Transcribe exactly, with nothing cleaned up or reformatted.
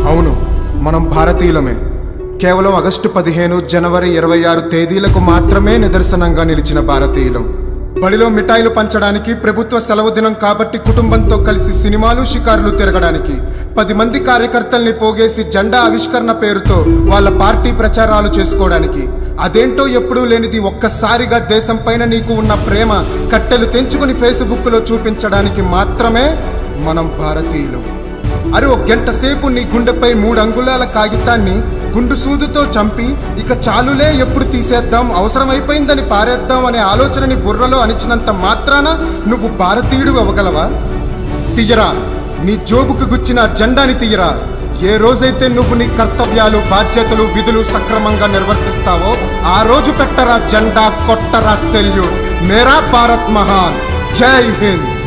అవును, మనం భారతీయులమే. కేవలం ఆగస్టు పదిహేను జనవరి ఇరవై ఆరు తేదీలకు మాత్రమే నిదర్శనంగా నిలిచిన భారతీయులం. బడిలో మిఠాయిలు పంచడానికి, ప్రభుత్వ సెలవు దినం కాబట్టి కుటుంబంతో కలిసి సినిమాలు షికారులు తిరగడానికి, పది మంది కార్యకర్తల్ని పోగేసి జెండా ఆవిష్కరణ పేరుతో వాళ్ళ పార్టీ ప్రచారాలు చేసుకోవడానికి, అదేంటో ఎప్పుడూ లేనిది ఒక్కసారిగా దేశం పైన నీకు ఉన్న ప్రేమ కట్టెలు తెంచుకుని ఫేస్బుక్లో చూపించడానికి మాత్రమే మనం భారతీయులం. అరే ఒక గంట సేపు నీ గుండెపై మూడు అంగుళాల కాగితాన్ని గుండు సూదుతో చంపి ఇక చాలులే, ఎప్పుడు తీసేద్దాం, అవసరమైపోయిందని పారేద్దాం అనే ఆలోచనని బుర్రలో అణిచినంత మాత్రాన నువ్వు భారతీయుడు అవ్వగలవా? తీయరా, నీ జోబుకు గుచ్చిన జెండాని తీయరా. ఏ రోజైతే నువ్వు నీ కర్తవ్యాలు, బాధ్యతలు, విధులు సక్రమంగా నిర్వర్తిస్తావో ఆ రోజు పెట్టరా జెండా, కొట్టరా సెల్యూట్. మేరా భారత్ మహాన్. జై హింద్.